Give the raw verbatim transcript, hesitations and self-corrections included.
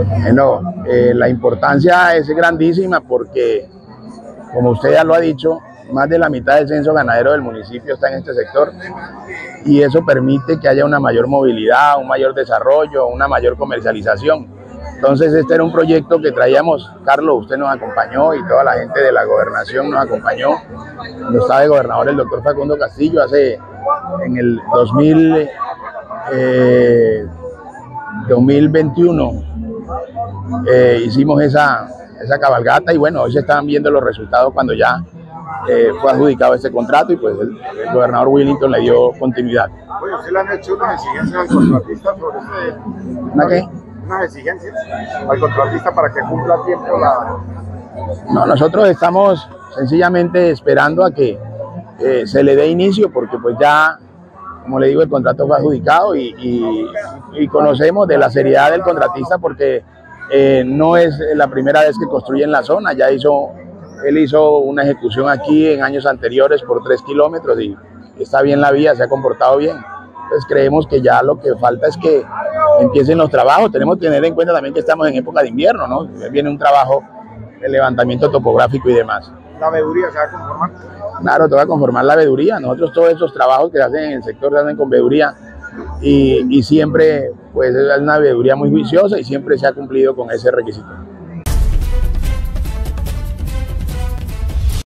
Bueno, eh, la importancia es grandísima porque, como usted ya lo ha dicho, más de la mitad del censo ganadero del municipio está en este sector y eso permite que haya una mayor movilidad, un mayor desarrollo, una mayor comercialización. Entonces este era un proyecto que traíamos, Carlos, usted nos acompañó y toda la gente de la gobernación nos acompañó. Cuando estaba de gobernador el doctor Facundo Castillo hace en el dos mil, eh, dos mil veintiuno eh, hicimos esa, esa cabalgata y bueno, hoy se están viendo los resultados cuando ya eh, fue adjudicado este contrato y pues el, el gobernador Willington le dio continuidad. Oye, ¿usted le han hecho unas exigencias al contratista sobre este? ¿Una qué? Unas exigencias al contratista para que cumpla a tiempo la... No, nosotros estamos sencillamente esperando a que eh, se le dé inicio porque pues ya, como le digo, el contrato fue adjudicado y, y, y conocemos de la seriedad del contratista porque eh, no es la primera vez que construye en la zona, ya hizo, él hizo una ejecución aquí en años anteriores por tres kilómetros y está bien la vía, se ha comportado bien. Entonces creemos que ya lo que falta es que empiecen los trabajos. Tenemos que tener en cuenta también que estamos en época de invierno, ¿no? Viene un trabajo de levantamiento topográfico y demás. ¿La veeduría se va a conformar? Claro, te va a conformar la veeduría. Nosotros todos esos trabajos que se hacen en el sector se hacen con veeduría y, y siempre pues es una veeduría muy juiciosa y siempre se ha cumplido con ese requisito.